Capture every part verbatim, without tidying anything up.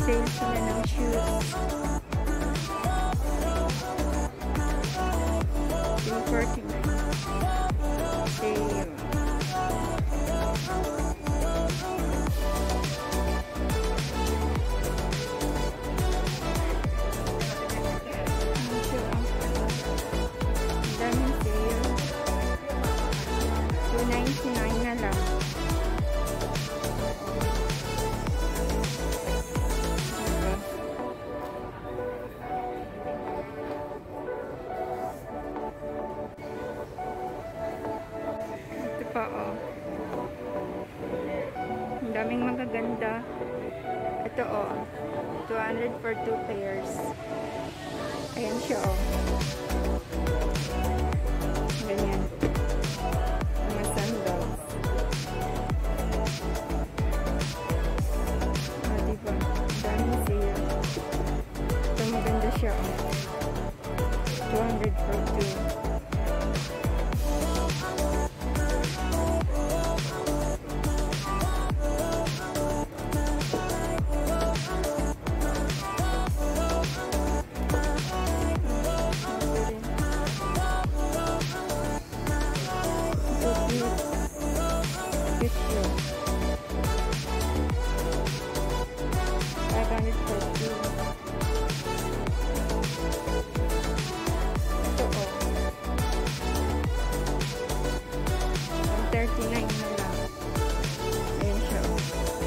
Sale sila ng shoes. two forty-nine. Sale. Daming sale. two ninety-nine na lang. Pa, oh. Ang daming magaganda. Ito, oh. two hundred for two pairs. Ayan siya, oh. Ganyan. Mga sandals. Oh, diba? Ang daming sale. Ito, maganda siya, oh. two hundred for two. five hundred for two. Ito, oh. one thirty-nine na lang. Ayan siya, oh.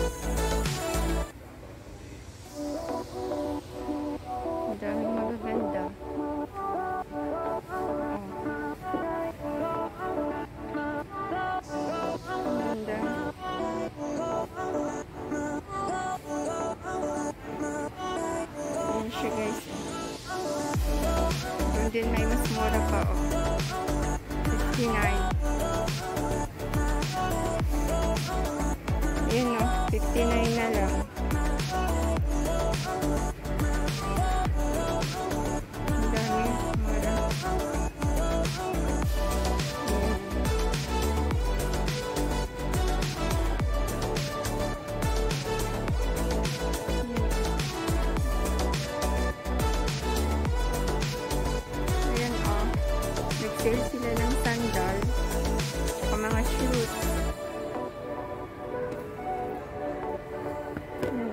Ang daming magaganda. Ayan siya, guys. Doon din may mas mura pa, oh. fifty-nine. Ayan, oh. fifty-nine na lang. Ang dami. Mura. Sale sila ng sandal o mga shoes. Hmm.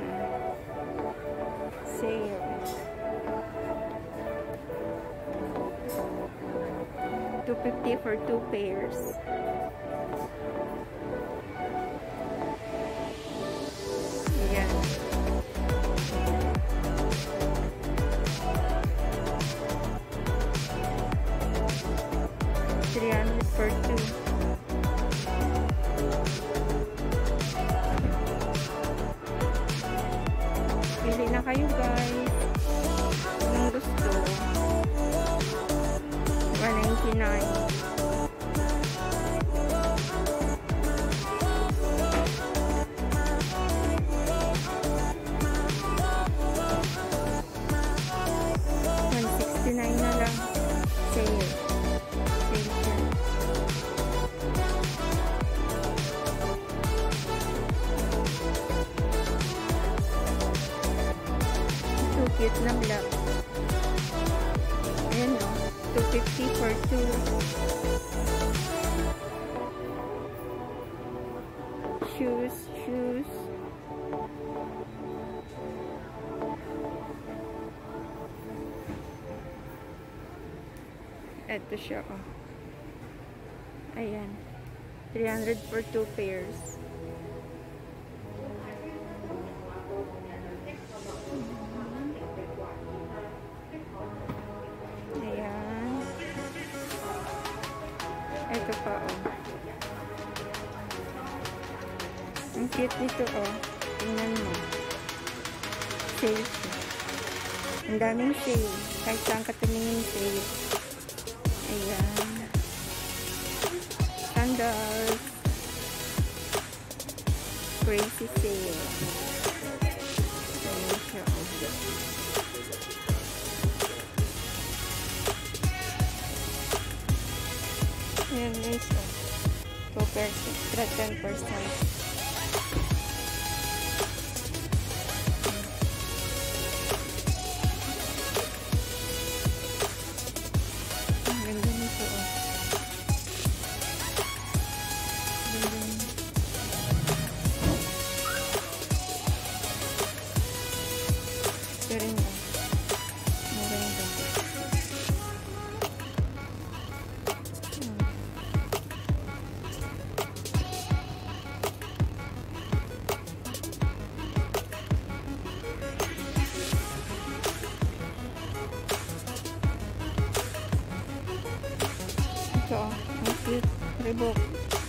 Sale. two fifty for two pairs. Ayan. three hundred for two. Pili na kayo, guys. Kung gusto. one ninety-nine. one sixty-nine na lang. Sale. Cute na black. Ayan, o. two fifty for two. Shoes, shoes. Ito siya, o. Ayan. three hundred for two pairs. Ito pa, oh. Ang cute nito, oh. Tingnan mo. Sale siya. Ang daming sale. Kahit saan ka tumingin sale. Ayan. Sandals. Crazy sale. Ayan siya, oh. Ayan guys, oh. two pairs, extra ten percent. Reebok.